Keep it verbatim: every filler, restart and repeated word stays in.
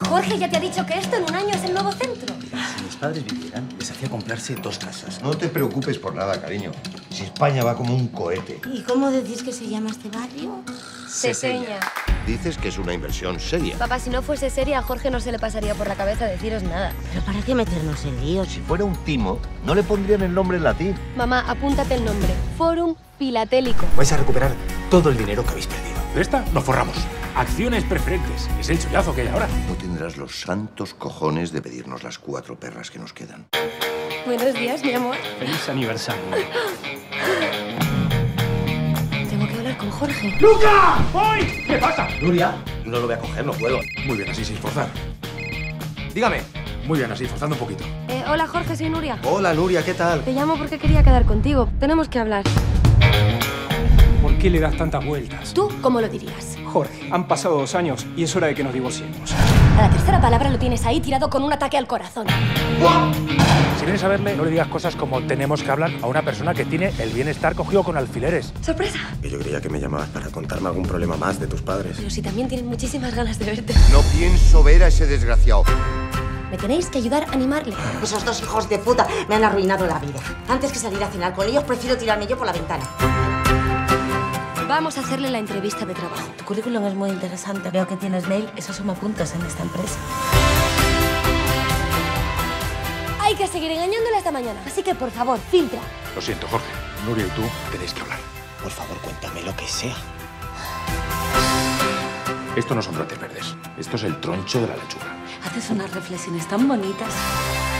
Jorge ya te ha dicho que esto en un año es el nuevo centro. Si mis padres vivieran, les hacía comprarse dos casas. No te preocupes por nada, cariño. Si España va como un cohete. ¿Y cómo decís que se llama este barrio? Seseña. Dices que es una inversión seria. Papá, si no fuese seria, a Jorge no se le pasaría por la cabeza deciros nada. ¿Pero para qué meternos en líos? Si fuera un timo, no le pondrían el nombre en latín. Mamá, apúntate el nombre. Fórum Filatélico. Vais a recuperar todo el dinero que habéis perdido. De esta nos forramos. Acciones preferentes. Es el chollazo que hay ahora. No tendrás los santos cojones de pedirnos las cuatro perras que nos quedan. Buenos días, mi amor. Feliz aniversario. Tengo que hablar con Jorge. ¡Luca! ¡Voy! ¿Qué pasa? Nuria, no lo voy a coger, no puedo. Muy bien, así sin forzar. Dígame. Muy bien, así forzando un poquito. Eh, hola, Jorge, soy Nuria. Hola, Nuria, ¿qué tal? Te llamo porque quería quedar contigo. Tenemos que hablar. ¿Por qué le das tantas vueltas? ¿Tú cómo lo dirías? Jorge, han pasado dos años y es hora de que nos divorciemos. A la tercera palabra lo tienes ahí tirado con un ataque al corazón. Si vienes a verle, no le digas cosas como tenemos que hablar a una persona que tiene el bienestar cogido con alfileres. ¡Sorpresa! Yo creía que me llamabas para contarme algún problema más de tus padres. Pero si también tienen muchísimas ganas de verte. No pienso ver a ese desgraciado. Me tenéis que ayudar a animarle. Esos dos hijos de puta me han arruinado la vida. Antes que salir a cenar con ellos, prefiero tirarme yo por la ventana. Vamos a hacerle la entrevista de trabajo. Tu currículum es muy interesante. Veo que tienes mail. Eso suma puntos en esta empresa. Hay que seguir engañándole hasta mañana. Así que, por favor, filtra. Lo siento, Jorge. Nuria y tú tenéis que hablar. Por favor, cuéntame lo que sea. Esto no son brotes verdes. Esto es el troncho de la lechuga. Haces unas reflexiones tan bonitas.